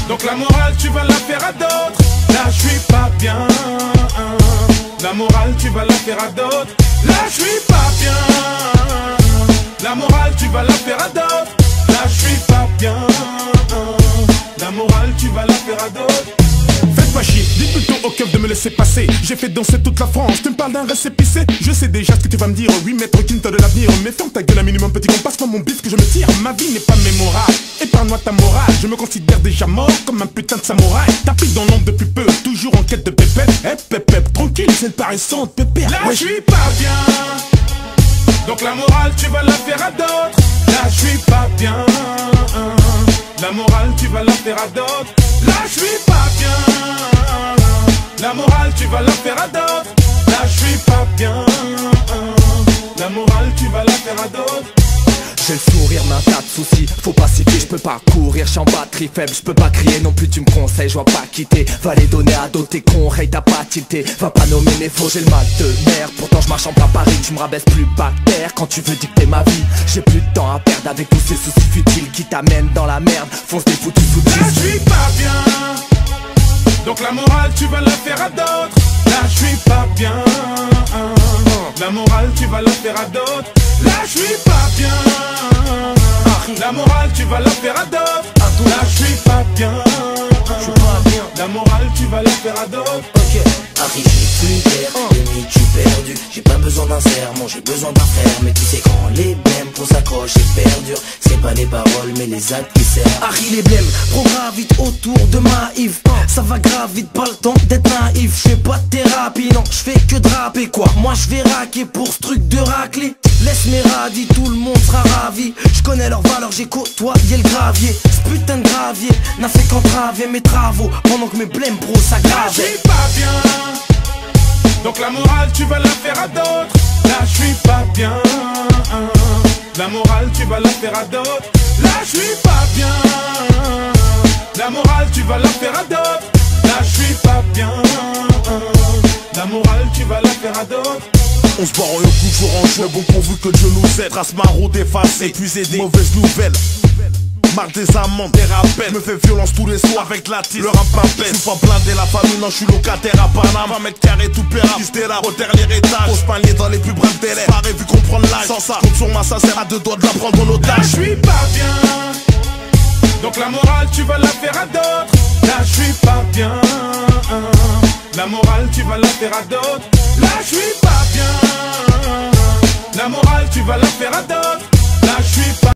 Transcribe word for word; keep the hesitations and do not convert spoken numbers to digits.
Donc la morale tu vas la faire à d'autres. Là je suis pas bien. La morale tu vas la faire à d'autres. Là je suis pas bien. La morale tu vas la faire à d'autres. Là je suis pas bien. La morale tu vas la faire à d'autres. Faites pas chier, dis plutôt au keuf de me laisser passer. J'ai fait danser toute la France, tu me parles d'un récépissé. Je sais déjà ce que tu vas me dire, oui maître King t'as de l'avenir. Mais ferme ta gueule un minimum petit qu'on passe moi mon bif que je me tire. Ma vie n'est pas mémorable, épargne-moi ta morale. Je me considère déjà mort comme un putain de samouraï. Tapis dans l'ombre depuis peu, toujours en quête de pépette. Eh pépette, tranquille, c'est paraissante pépère. Là ouais, je suis pas bien. Donc la morale tu vas la faire à d'autres. Là je suis pas bien. La morale tu vas la faire à d'autres. Là je suis pas bien. La morale tu vas la faire à d'autres. Là je suis pas bien. La morale tu vas la faire à d'autres. J'ai le sourire mais un tas de soucis, faut pas s'y fier, je peux pas courir, je suis en batterie faible, je peux pas crier non plus tu me conseilles, je vois pas quitter. Va les donner à d'autres tes cons, Ray t'as pas tilté. Va pas nommer mes faux, j'ai le mal de merde. Pourtant je marche en plein Paris, tu me rabaisse plus par terre. Quand tu veux dicter ma vie, j'ai plus de temps à perdre avec tous ces soucis futiles qui t'amènent dans la merde. Fonce des foutus foutus. Là je suis pas bien. Donc la morale tu vas la faire à d'autres. Là je suis pas bien. La morale tu vas la faire à d'autres. Là je suis pas bien. La morale tu vas la faire à d'autres. Là je suis pas bien. La morale tu vas la faire à d'autres. Ok, Harry j'ai plus d'air, limite je suis perdu. J'ai pas besoin d'un sermon, j'ai besoin d'un frère. Mais tu sais quand les blèmes pour s'accrocher perdure, c'est pas les paroles mais les actes qui servent. Harry les blèmes, trop gravite autour de ma Yves. Ça va grave vite, pas le temps d'être naïf. Je fais pas de thérapie, non, je fais que draper quoi. Moi je vais raquer pour ce truc de raclée. Laisse mes radis, tout le monde sera ravi. Je connais leurs valeurs, j'ai côtoyé le gravier. Ce putain de gravier n'a fait qu'entraver mes travaux pendant que mes blèmes pro Là je s'aggravent. suis pas bien. Donc la morale tu vas la faire à d'autres. Là je suis pas bien. La morale tu vas la faire à d'autres. Là je suis pas bien. La morale tu vas la faire à d'autres. Là je suis pas bien. La morale tu vas la faire à d'autres. On se barre en coup, faut ranger, bon pourvu que Dieu nous aide. Trace maraude effacée, épuisé des mauvaises nouvelles. Marque des amendes, des rappels. Me fait violence tous les soirs avec la tisse. Le rap m'appelle. Je suis pas blindé la famille, non, je suis locataire à Panama. vingt mètres carrés tout pérable. Fils de la reterre l'héritage. Pose panier dans les plus brefs délais. Pareil vu comprendre l'âge. Sans ça, compte sur ma sincère à deux doigts de la prendre en otage. Là je suis pas bien. Donc la morale tu vas la faire à d'autres. Là je suis pas bien. La morale tu vas la faire à d'autres. Là je suis pas bien. La morale tu vas la faire à d'autres. Là je suis pas